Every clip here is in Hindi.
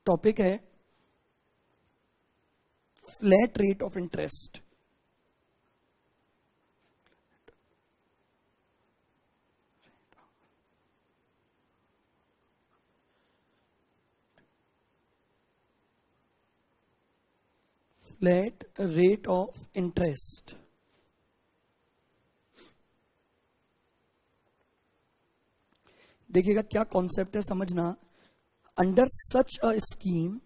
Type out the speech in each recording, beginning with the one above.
टॉपिक है flat rate of interest. Flat rate of interest. देखिएगा क्या कॉन्सेप्ट है समझना। Under such a scheme,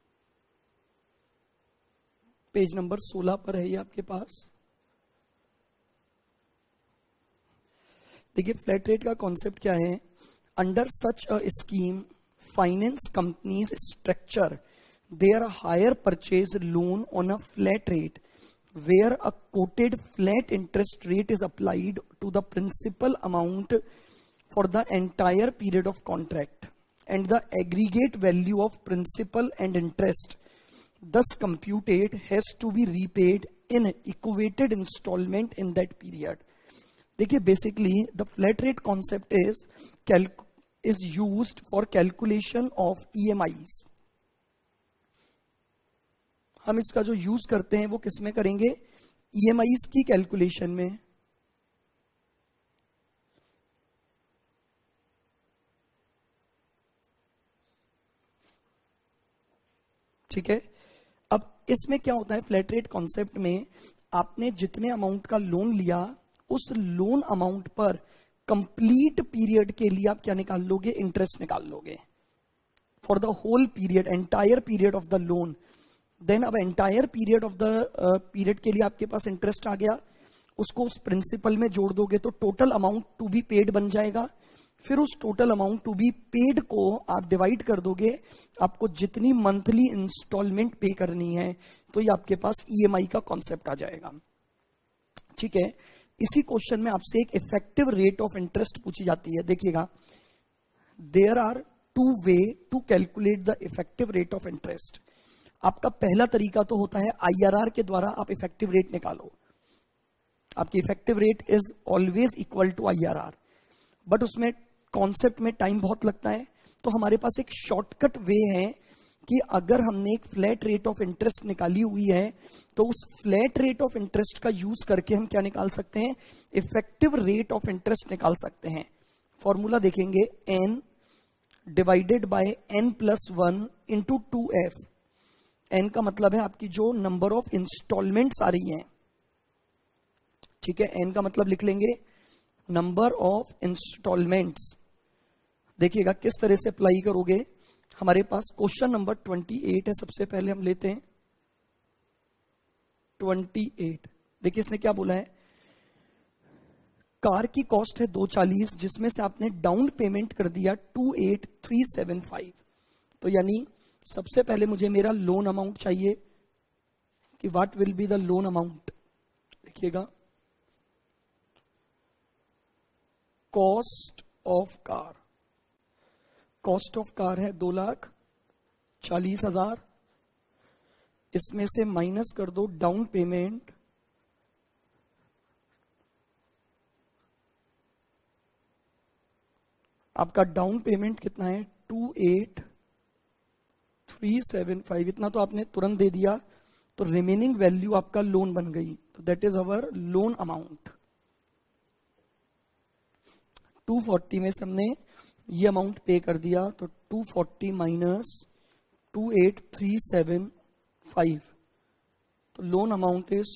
page number 16 पर है ये आपके पास। देखिए फ्लैट रेट का कॉन्सेप्ट क्या है। Under such a scheme finance companies structure their hire purchase loan on a flat rate where a quoted flat interest rate is applied to the principal amount for the entire period of contract and the aggregate value of principal and interest thus computed has to be repaid in equated installment in that period. देखिए basically the flat rate concept is used for calculation of EMIs. हम इसका जो यूज करते हैं वो किस में करेंगे, EMIs की कैलकुलेशन में। ठीक है, अब इसमें क्या होता है फ्लैट रेट कॉन्सेप्ट में, आपने जितने अमाउंट का लोन लिया उस लोन अमाउंट पर कंप्लीट पीरियड के लिए आप क्या निकाल लोगे, इंटरेस्ट निकाल लोगे for the whole period, entire period of the loan. Then अब entire period of the period के लिए आपके पास इंटरेस्ट आ गया, उसको उस प्रिंसिपल में जोड़ दोगे तो total amount to be paid बन जाएगा। फिर उस total amount to be paid को आप डिवाइड कर दोगे, आपको जितनी मंथली इंस्टॉलमेंट पे करनी है, तो ये आपके पास ईएमआई का कॉन्सेप्ट आ जाएगा। ठीक है, इसी क्वेश्चन में आपसे एक इफेक्टिव रेट ऑफ इंटरेस्ट पूछी जाती है। देखिएगा, there are two ways to calculate the effective rate of interest. आपका पहला तरीका तो होता है आईआरआर के द्वारा आप इफेक्टिव रेट निकालो। आपकी effective rate is always equal to IRR, but उसमें कॉन्सेप्ट में टाइम बहुत लगता है। तो हमारे पास एक शॉर्टकट वे है कि अगर हमने एक फ्लैट रेट ऑफ इंटरेस्ट निकाली हुई है तो उस फ्लैट रेट ऑफ इंटरेस्ट का यूज करके हम क्या निकाल सकते हैं, इफेक्टिव रेट ऑफ इंटरेस्ट निकाल सकते हैं। फॉर्मूला देखेंगे, n divided by n+1 into 2f। n का मतलब है आपकी जो नंबर ऑफ इंस्टॉलमेंट्स आ रही हैं। ठीक है, n का मतलब लिख लेंगे नंबर ऑफ इंस्टॉलमेंट्स। देखिएगा किस तरह से अप्लाई करोगे। हमारे पास क्वेश्चन नंबर 28 है, सबसे पहले हम लेते हैं 28। देखिए इसने क्या बोला है, कार की कॉस्ट है 240, जिसमें से आपने डाउन पेमेंट कर दिया 28375। तो यानी सबसे पहले मुझे मेरा लोन अमाउंट चाहिए कि what will be the loan amount. देखिएगा, cost of car, cost of car है 2,40,000, इसमें से माइनस कर दो डाउन पेमेंट, आपका डाउन पेमेंट कितना है 28375। इतना तो आपने तुरंत दे दिया, तो रिमेनिंग वैल्यू आपका लोन बन गई। तो that is our loan amount. 240 में से हमने ये अमाउंट पे कर दिया, तो 240 माइनस 28375, तो loan amount is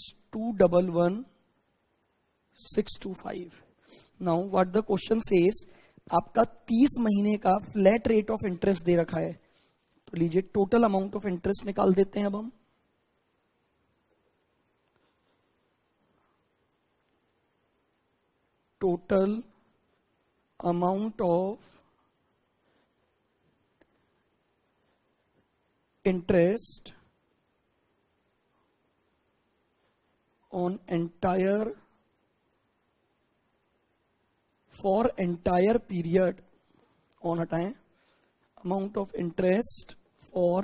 211,625। Now what the question says, आपका 30 महीने का फ्लैट रेट ऑफ इंटरेस्ट दे रखा है। तो लीजिए टोटल अमाउंट ऑफ इंटरेस्ट निकाल देते हैं अब हम। Total amount of interest on entire for entire period on हटाएं, amount of interest for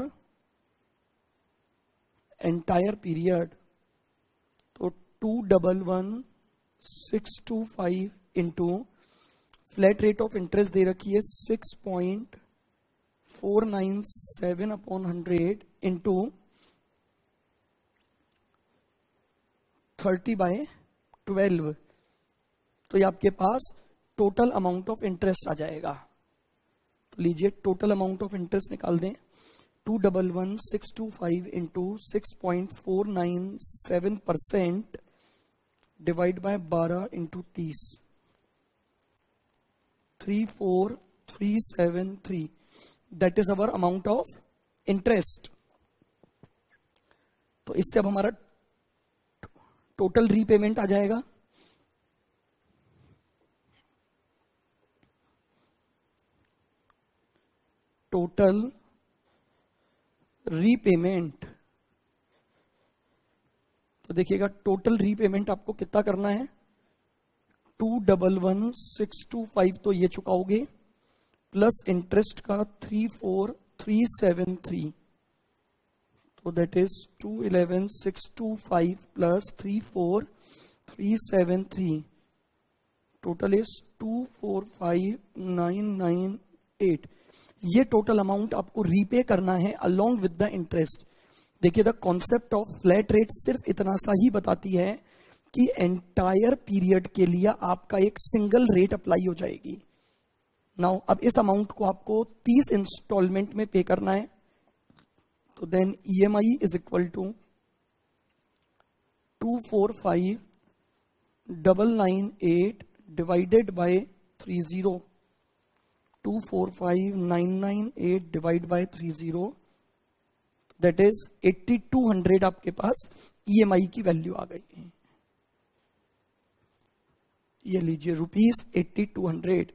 entire period, तो 211,625 into flat rate of interest दे रखी है 6.5 497 अपॉन 100 इंटू 30/12, तो ये आपके पास टोटल अमाउंट ऑफ इंटरेस्ट आ जाएगा। तो लीजिए टोटल अमाउंट ऑफ इंटरेस्ट निकाल दें, 211,625 into 6.497% divide by 12 into 30, 34,373, that is our amount of interest. तो इससे अब हमारा टोटल रीपेमेंट आ जाएगा, टोटल रीपेमेंट। तो देखिएगा टोटल रीपेमेंट आपको कितना करना है, 211,625 तो ये चुकाओगे, प्लस इंटरेस्ट का 34,373, तो that is 211,625 plus 34,373, total is 245,998। ये टोटल अमाउंट आपको रीपे करना है अलोंग विद द इंटरेस्ट। देखिए the concept of flat rate सिर्फ इतना सा ही बताती है कि एंटायर पीरियड के लिए आपका एक सिंगल रेट अप्लाई हो जाएगी। नाउ अब इस अमाउंट को आपको 30 इंस्टॉलमेंट में पे करना है, तो then EMI is equal to 245,998 divided by 30, 245,998 divide by 30, that is 8200 आपके पास ईएमआई की वैल्यू आ गई है। ये लीजिए रुपीज 8200।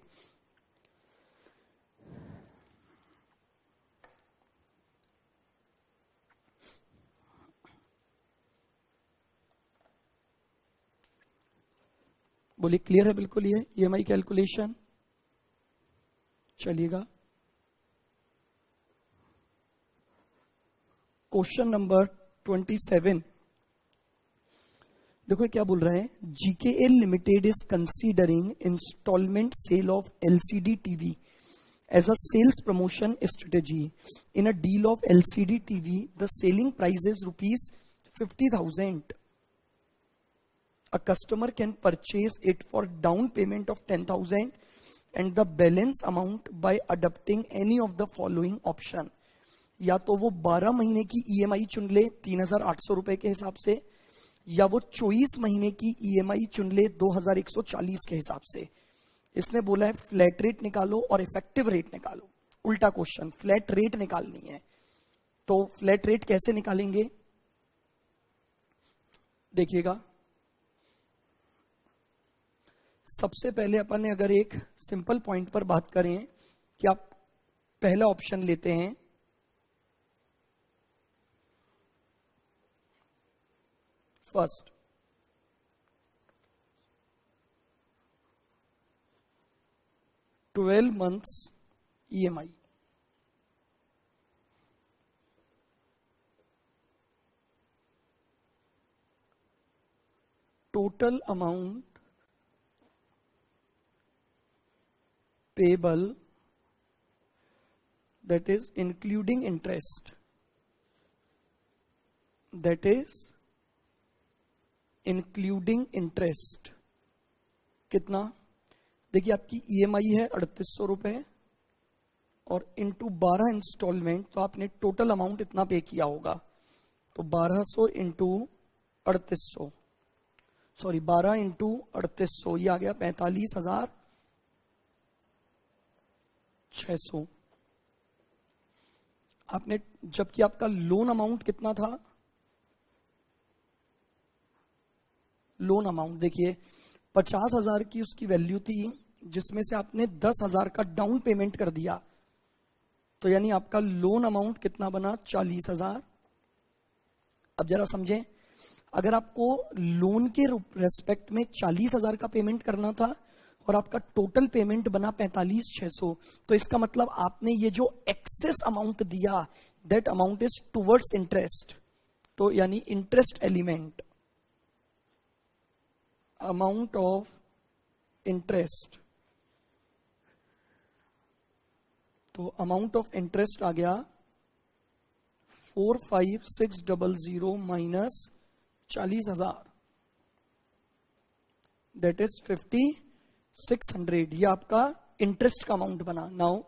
बोलिए क्लियर है बिल्कुल ये ईएमआई कैलकुलेशन। चलिएगा क्वेश्चन नंबर 27। देखो क्या बोल रहा है, GKL limited is considering installment sale of LCD TV as a sales promotion strategy. In a deal of LCD TV the selling price is ₹50,000। A customer can purchase it for down payment of 10,000 and the balance amount by adopting any of the following option। या तो वो 12 महीने की ईएमआई चुन ले 3,800 रुपए के हिसाब से, या वो 24 महीने की ईएमआई चुन ले 2,140 के हिसाब से। इसने बोला है फ्लैट रेट निकालो और इफेक्टिव रेट निकालो। उल्टा क्वेश्चन, फ्लैट रेट निकालनी है। तो फ्लैट रेट कैसे निकालेंगे, देखिएगा सबसे पहले अपन ने अगर एक सिंपल पॉइंट पर बात करें कि आप पहला ऑप्शन लेते हैं, first 12 months EMI, total amount payable, that is including interest, that is including interest कितना। देखिए आपकी ईएमआई है 3,800 रुपए और इंटू 12 इंस्टॉलमेंट, तो आपने टोटल अमाउंट इतना पे किया होगा। तो 1200 इंटू 3,800, सॉरी 12 इंटू 3,800, ये आ गया 45,600। आपने, जबकि आपका लोन अमाउंट कितना था, लोन अमाउंट देखिए 50,000 की उसकी वैल्यू थी, जिसमें से आपने 10,000 का डाउन पेमेंट कर दिया, तो यानी आपका लोन अमाउंट कितना बना, 40,000। अब जरा समझें, अगर आपको लोन के रेस्पेक्ट में 40,000 का पेमेंट करना था और आपका टोटल पेमेंट बना 45,600, तो इसका मतलब आपने ये जो एक्सेस अमाउंट दिया that amount is towards interest. तो यानी interest element, amount of interest तो अमाउंट ऑफ इंटरेस्ट आ गया 45600 माइनस 40,000, दैट इज 5600। ये आपका इंटरेस्ट का अमाउंट बना। नाउ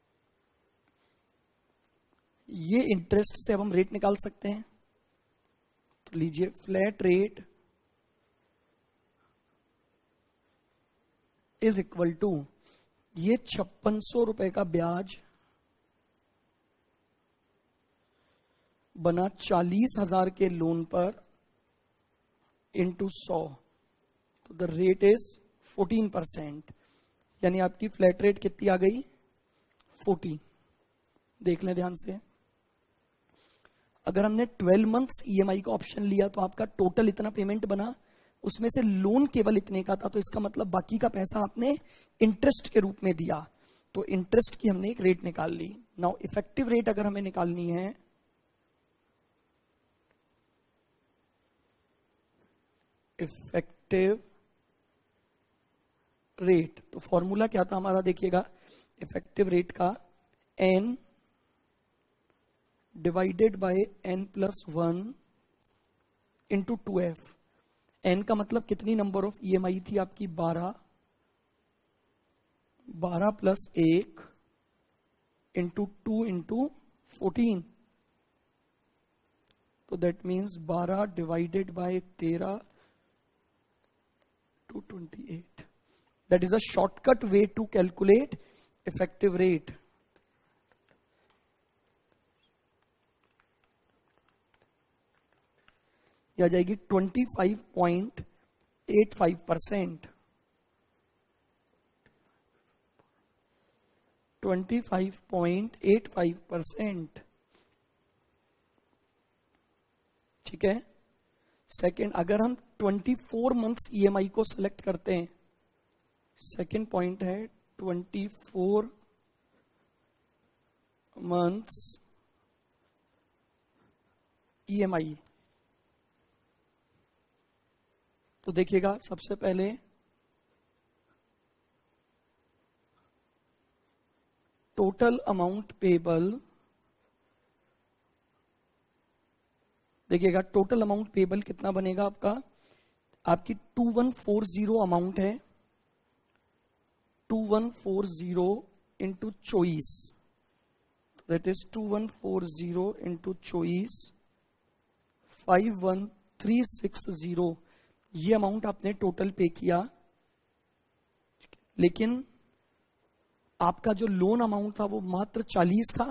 ये इंटरेस्ट से अब हम रेट निकाल सकते हैं। तो लीजिए flat rate is equal to ये 5600 रुपए का ब्याज बना 40,000 के लोन पर इंटू 100, तो द रेट इज 14%, यानी आपकी फ्लैट रेट कितनी आ गई 40। देख लें ध्यान से, अगर हमने 12 मंथ्स ईएमआई का ऑप्शन लिया तो आपका टोटल इतना पेमेंट बना, उसमें से लोन केवल इतने का था, तो इसका मतलब बाकी का पैसा आपने इंटरेस्ट के रूप में दिया। तो इंटरेस्ट की हमने एक रेट निकाल ली। नाउ इफेक्टिव रेट अगर हमें निकालनी है, इफेक्टिव रेट, तो फॉर्मूला क्या था हमारा, देखिएगा इफेक्टिव रेट का n divided by n+1 into 2f। n का मतलब कितनी नंबर ऑफ ईएमआई थी आपकी 12 प्लस 1 इंटू 2 इंटू 14, तो that means 12 divided by 13 to 28। That is a shortcut way to calculate effective rate। यह आ जाएगी 25.85%। 25.85%, ठीक है। सेकेंड, अगर हम 24 मंथ्स ईएमआई को सिलेक्ट करते हैं, सेकेंड पॉइंट है 24 मंथ्स ईएमआई। तो देखिएगा सबसे पहले टोटल अमाउंट पेबल, देखिएगा टोटल अमाउंट पेबल कितना बनेगा आपका, आपकी 2140 अमाउंट है, 2140 इंटू 24, दैट इज 2140 इंटू 24 51360। ये अमाउंट आपने टोटल पे किया, लेकिन आपका जो लोन अमाउंट था वो मात्र 40 था।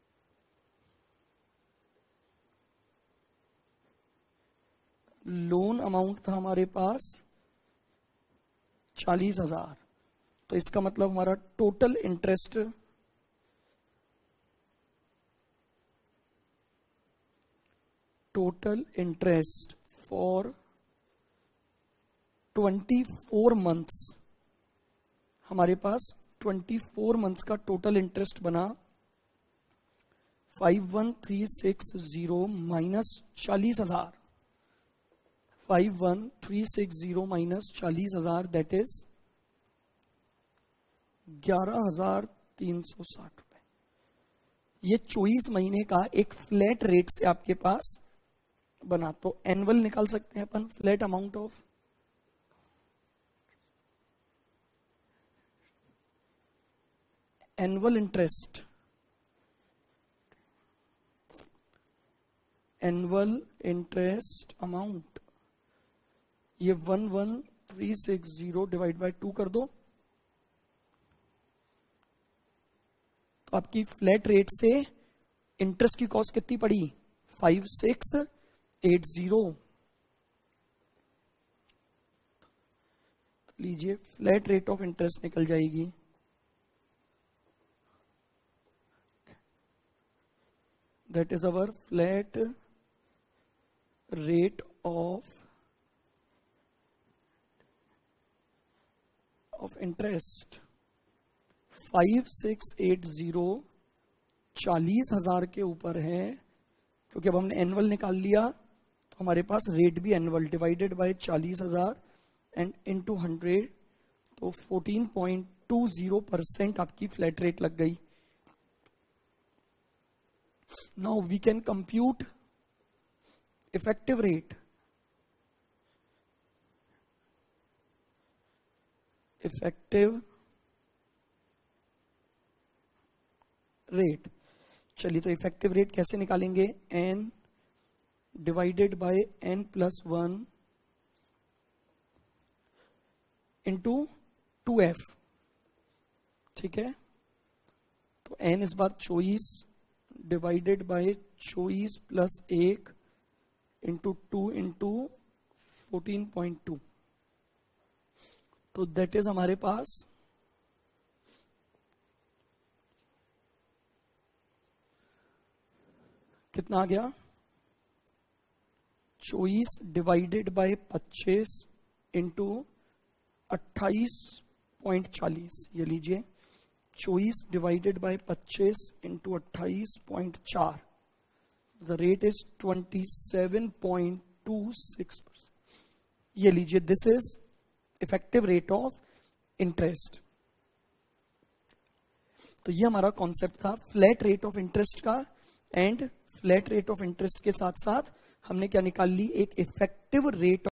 लोन अमाउंट था हमारे पास 40,000, तो इसका मतलब हमारा टोटल इंटरेस्ट फॉर 24 मंथ्स, हमारे पास 24 मंथ्स का टोटल इंटरेस्ट बना 51360 माइनस 40,000, 51360 माइनस 40,000, दैट इज 11,360 रुपए। ये 24 महीने का एक फ्लैट रेट से आपके पास बना। तो एनुअल निकाल सकते हैं अपन, flat amount of annual interest, annual interest amount, ये 11,360 डिवाइड बाय 2 कर दो, तो आपकी फ्लैट रेट से इंटरेस्ट की कॉस्ट कितनी पड़ी 5680। लीजिए फ्लैट रेट ऑफ इंटरेस्ट निकल जाएगी, that is our flat rate of interest 5680 40,000 के ऊपर है, क्योंकि अब हमने एनुअल निकाल लिया तो हमारे पास रेट भी annual divided by 40,000 and into 100, तो 14.20% आपकी फ्लैट रेट लग गई। Now we can compute effective rate. Effective rate. चलिए, तो इफेक्टिव रेट कैसे निकालेंगे? n divided by n+1 into 2f. ठीक है, तो n इस बार 24 divided by 24 plus 1 into 2 into 14.2. तो दैट इज हमारे पास कितना आ गया? 24 डिवाइडेड बाय 25 इंटू 28.40. ये लीजिए, 24 divided by 25 into 28.4. The rate is 27.26%. ये लीजिए, this is effective rate of interest. तो ये हमारा कॉन्सेप्ट था फ्लैट रेट ऑफ इंटरेस्ट का. And flat rate of interest के साथ साथ हमने क्या निकाल ली? एक इफेक्टिव रेट